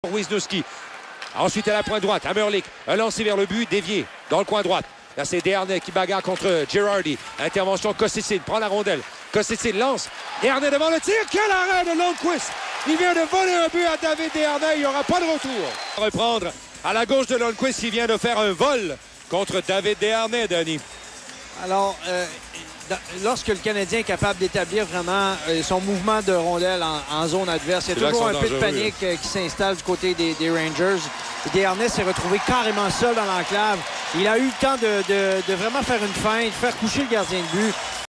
Wisniewski. Ensuite à la pointe droite, Hammerlick, un lancé vers le but, dévié dans le coin droit. Là c'est Desharnais qui bagarre contre Girardi. Intervention, Kostecin prend la rondelle. Kostecin lance. Desharnais devant le tir. Quel arrêt de Lundqvist! Il vient de voler un but à David Desharnais. Il n'y aura pas de retour. Reprendre à la gauche de Lundqvist qui vient de faire un vol contre David Desharnais, Denis. Alors, lorsque le Canadien est capable d'établir vraiment son mouvement de rondelle en zone adverse, il y a toujours un peu de panique qui s'installe du côté des Rangers. Desharnais s'est retrouvé carrément seul dans l'enclave. Il a eu le temps de vraiment faire une feinte, faire coucher le gardien de but.